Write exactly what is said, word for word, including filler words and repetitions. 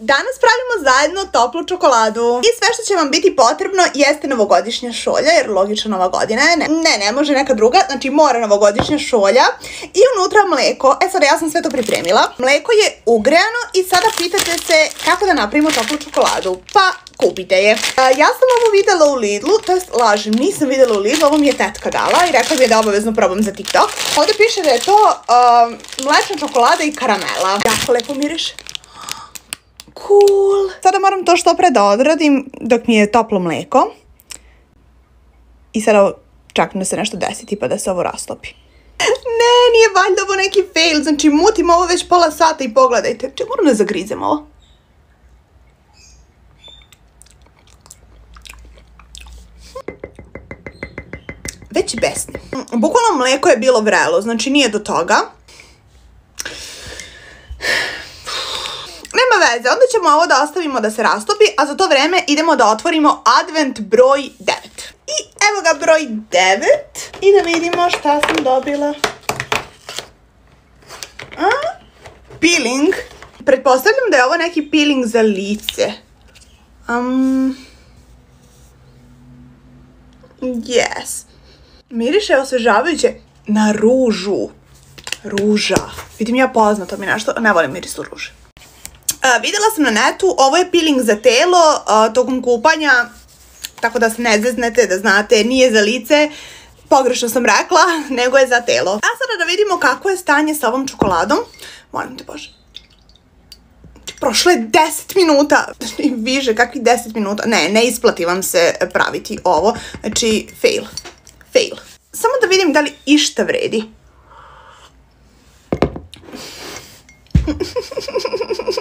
Danas pravimo zajedno toplu čokoladu. I sve što će vam biti potrebno jeste novogodišnja šolja, jer logično nova godina je. Ne, ne, ne može neka druga, znači mora novogodišnja šolja. I unutra mleko. E sada ja sam sve to pripremila. Mleko je ugrejano i sada pitate se kako da napravimo toplu čokoladu. Pa kupite je. Ja sam ovo videla u Lidlu, to jest lažem, nisam videla u Lidlu, ovo mi je tetka dala i rekla mi je da obavezno probam za TikTok. Ovdje piše da je to um, mlečna čokolada i karamela. Jako lepo miriše. Cool. Sada moram to što pre da odradim dok mi je toplo mleko. I sada čekam da se nešto desi, tipa da se ovo rastopi. Ne, nije valjda ovo neki fail, znači mutim ovo već pola sata i pogledajte. Če moram da zagrizem ovo? Već besni. Bukvalno mleko je bilo vrelo, znači nije do toga. Nema veze, onda ćemo ovo da ostavimo da se rastopi, a za to vreme idemo da otvorimo advent broj devet. I evo ga broj devet. I da vidimo šta sam dobila. A? Peeling. Pretpostavljam da je ovo neki peeling za lice. Um, yes. Miriše osvežavajuće na ružu. Ruža. Vidim ja poznato mi nešto, ne volim miris u ruži. Uh, videla sam na netu, ovo je peeling za telo uh, tokom kupanja, tako da se ne zeznete, da znate, nije za lice, pogrešno sam rekla, nego je za telo. A sada da vidimo kako je stanje sa ovom čokoladom. Molim te Bože. Prošlo je deset minuta, znači više, kakvi deset minuta, ne, ne isplati vam se praviti ovo, znači fail, fail. Samo da vidim da li išta vredi.